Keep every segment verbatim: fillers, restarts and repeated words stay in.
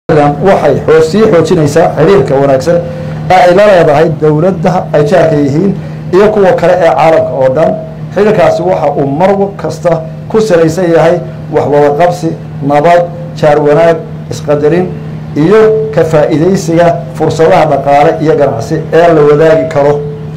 waxay xoosii xoojinaysaa xiriirka wanaagsan ee ay la leedahay dowladda ay jaarka yihiin iyo kuwa kale ee caalamka oo dhan. xiriirkaasi waxa uu mar kasta ku salaysan yahay wax wada qabsi, nabad, jaar wanaag, isqadarin iyo ka faa'iidaysiga fursadaha dhaqaale iyo ganacsi ee la wadaagi karo.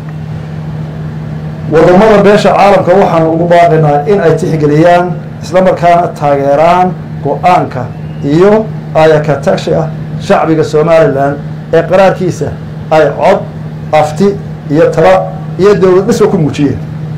wadamada beesha caalamka waxaan ugu baaqaynaa in ay tixgeliyaan isla markaana taageeraan go-aanka iyo ayaka tagshiga shacbiga Somaliland ee qaraarkiisa ay cod, afti iyo tala iyo dowlad dhismo ku muujiyeen.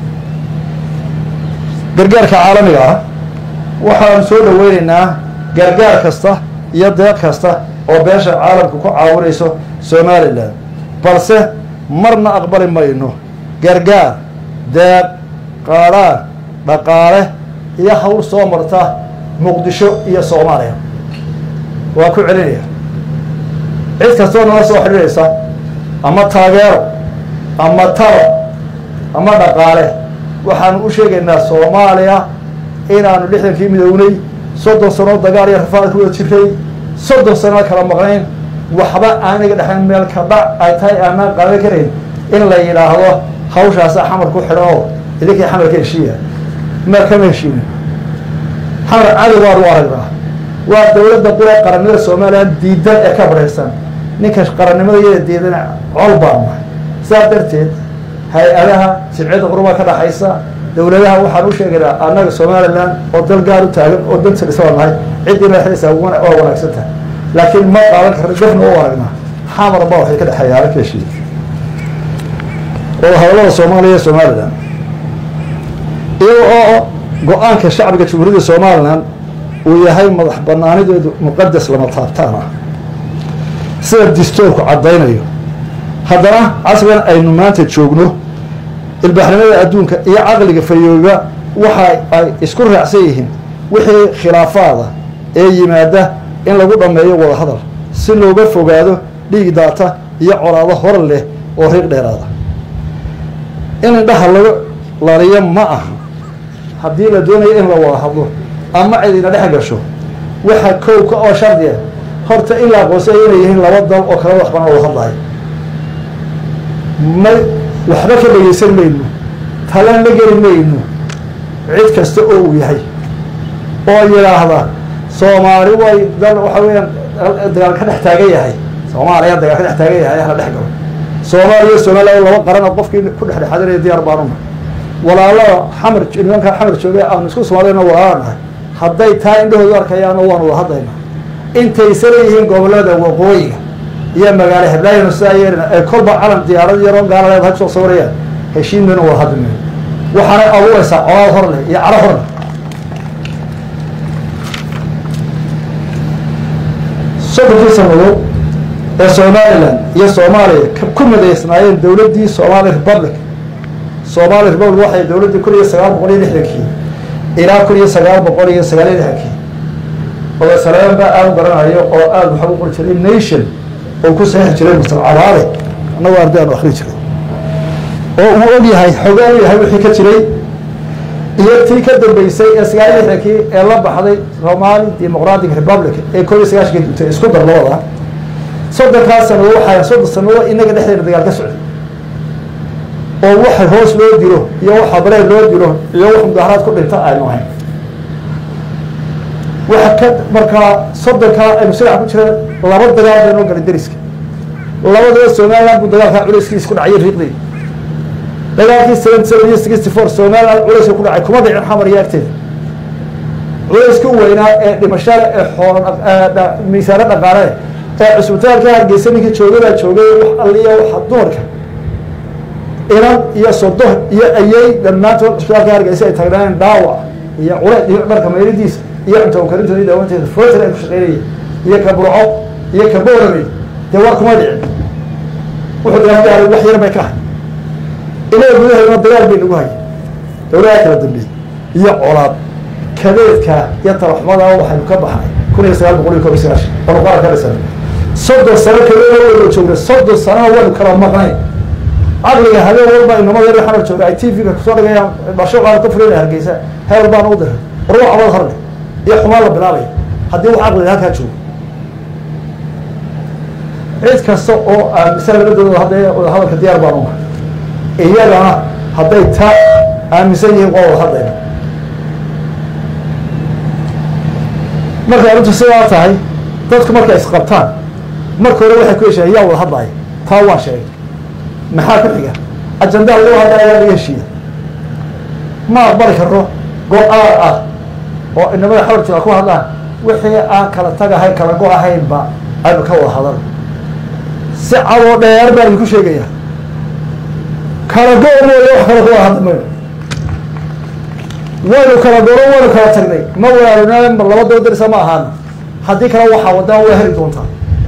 gargaarka caalamiga ah waxaan soo dhaweynaynaa gargaar kasta iyo deeq kasta oo beesha caalamka ku caawinayso Somaliland, balse marna aqbali mayno gargaar, deeq, qaaraan, dhaqaale iyo hawl soo marta Muqdisho iyo Soomaaliya. waa ku celinaya cid kastoo nala soo xidhiidhaysa ama taageero ama talo ama dhaqaale waxaanu u sheegaynaa Soomaaliya inaanu lixdankii midownay soddon sano dagaal iyo rafaad ku wada jiray, soddon sano kala maqnayn, waxba aaniga dhexayn meel ka dhac ay tahay aanaan qaban karayn in la yidhaahdo hawshaasa xamar ku xidhan oo idinkii xamarka heshiiya meel kama heshiinin. xamar cadow waanu aragnaa, waa dowladda qura qarannimada Soomaaliland diidan ee ka baraysan ninka qarannimada iyada diidan col baan nahay. sidaa darteed hay-adaha sibciyadda quruba ka dhaxaysa dowladaha waxaan u sheegaynaa annaga Somaliland oo dal gaar u taagan oo danta dhisoo nahay, ciddii madaxdiisa waa wanaagsan tahay, laakiin ma qaadan karna dafna u aragnaa xamar baa waxay ka dhexeeyaan ka heshiiya oo hawlada Soomaaliya iyo Somaliland iyagoo oo go-aanka shacbiga jamhuuriyadda Somaliland uu yahay madax banaanideedu muqadas lama taabtaan ah sida dastuurku caddaynayo. haddana casrigan aynu maanta joogno ilbaaxnimada adduunka iyo caqliga fayooba waxa ay isku raacsan yihiin wixii khilaafaada ee yimaada in lagu dhammeeyo wada hadal si looga fogaado dhiig daata iyo colaado hor leh oo riiq dheeraada. in indhaha laga lariyo ma aha haddii la doonayo in la wada hadlo ama cidina dhex gasho waxa kowka oo shardiya horta in la aqoonsay inay yihiin laba dal oo kala waxbana wada hadlayo. ma waxba ka dhegeysan mayno, talan la geli mayno cid kasta oo uu yahay oo yidhaahda Soomaali way dal waxa weeyaan dagaal ka dhex taagan yahay, Soomaaliya dagaal ka dhex taagan yahay hala dhex galo. Soomaaliya Soomaaliya laba qaran oo qofkii ku dhex dhexaadinaya diyaar baan u nahay. walaalo xamar nimanka xamar joogay aan isku Soomaaliyana walaalaanahay hadday taa indhahoodu arkayaan waan wada hadlaynaa. intay saleeyihiin gobolada waqooyiga iyo magaalo Hiblaayo Saayirna ee kolba calan diyaarad yar oo gaar ah soo sawirayaan heshiimana wada hadlaynaa. waxaana abuuraysaa colaad hor leh iyo caro hor leh. soddonkii sanado ee Somaliland iyo Soomaaliya ku midaysnaayeen dowladdii Somali Republic. Somali Republic waxay dowladdii kun iyo sagaal boqol iyo lixdankii ilaa kun iyo sagaal boqol iyo sagaal iyo lixdankii oo salaam baa aad garanayo oo aad waxa uu qori jiray nation oo ku saxiix jiray Mustafa Calaale annagu ardayda aan akhri jiray oo uu og yahay xogaan yahay wixii ka jiray iyo tii ka dambeysay ee sagaal iyo lixdankii ee la baxday Somali Democratic Republic ee kun iyo sagaashankii isku dar labada soddonkaas sano waxay soddon sano inaga dhexdeeda dagaal ka socday oo waxa hoos loo diro iyo waxa bareer loo diro iyo wax mudaharaad ku dhinta ay noohay. waxa ka markaa soddonka ay musalax ku jiraan laba dagaal oo galay dariska labadaba Somaliland ku dagaalka culayskiisa ku dhacay riiqday. dagaalkii seven seven six four Somaliland culayska ku dhacay kuma dhicin xamar yaagteed. culayska weynaa ee dhimashada ee xoolo miisaanada dhaqaale ee cusbitaalka Hargeysa ninkii joogay joogay wax alliya wax dumarka iran iyo sodo iyo ayay dhammaantood cusbitaalka Hargeysa ay tagnaan dhaawac iyo culays iyo marka meelidiisa iyo inta karinta iyo dawanteeda footar ay ku shaqeynayeen iyo kabruco iyo kaboorami de war kuma dhicin. wuxuu ilaahay wax yar bay ka hay ilaa gudaha dagaal bay lagu hayay dowladda kala dambeeyay iyo colaad kadeedka iyo taraxmada waxaynu ka baxay kun iyo sagaal boqol iyo kow iyo sagaashan oo qaar ka dhisan soddon sano kale oo joogay soddon sano wada kala maqnay. caqliga habeen walba inamada yar xamar joogay ay T V-ga kusoo dhigayaan basho qaar ka fulinaya Hargeysa heer baan u diray ruuxa wada horle iyo xumaan la bilaabay haddii wax caqliga halkaa joogo cid kasta oo aaminsan labadooda hadday wadahadalka diyaar baan unahay iyagana hadday taa aaminsan yihiin waa wada hadlayna markay arrintu sidaa tahay dadku markay isqabtaan marka hore waxay ku heshiiyeen yaa wada hadlaya taa waan sheegay maxaa ku xiga ajandaha lagu hadlaya yaa laga heshiiya ma aqbali karno go-aan ah oo inamada xawar jira ku hadlaan wixii aan kala tagahay kala go ahaynba aynu ka wada hadal si cadoo dheer baan idinku sheegaya kala go mooye wax kale ku wada hadli mayno waynu kala goro waynu kala tagnay ma walaarina laba doo darisa ma ahaana haddii kale waxaa wadaa way heli doontaa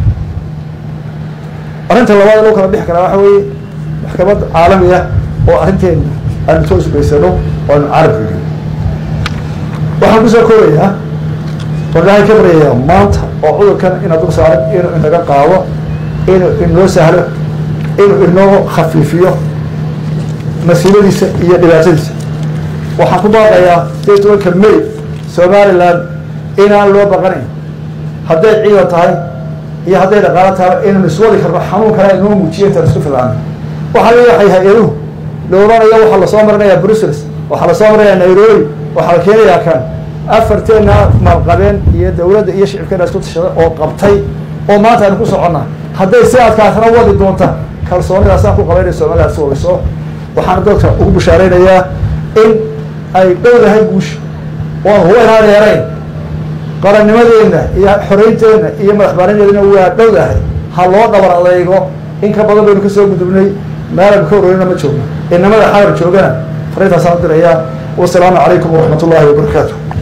arrinta labaad loo kala bixi karaa waxa weeye maxkamad caalamiya oo arrinteena aanu soo sugaysano oo aanu carabka gelin waxaan kusoo koobayaa walahi ka baryayaa maanta oo cudurkan inaad dul saaran inuu inaga qaado inuu inoo sahlo inuu inoo khafiifiyo masiibadiisa iyo dhibaatadiisa waxaan ku baaqayaa sideed tobanka may somaliland inaan loo baqanayn hadday ciidan tahay iyo hadday dhaqaalo tahay inaan iswadi karno xanuun kale inoo muujiyo intaan isku filaana waxaa leeyahay hay-aduhu la odhanayo waxaa lasoo marinayaa brussels waxaa lasoo marinayaa nairobi waxaa la keenayaa kan afarteena maalqabeen iyo dawladda iyo shicibkeena isku tashada oo qabtay oo maanta aynu ku soconnaa hadday si adkaatana wadi doonta kalsoonidaasaan ku qabaynaya somaliland si wadiso waxaana dadka ugu bushaaraynayaa in ay dhowdahay guusha oon huba inaan dheerayn qarannimadeenna iyo xoreynteena iyo madaxbaanadeedna waa dhowdahay ha loo dhabar adeygo in ka badan baynu kasoo gudubnay meelaynu ka horreynina ma joogno inamada xawar joogana fariintaasaan u dirayaa wasalaamu calaykum waraxmat ullaahi wabarakaatu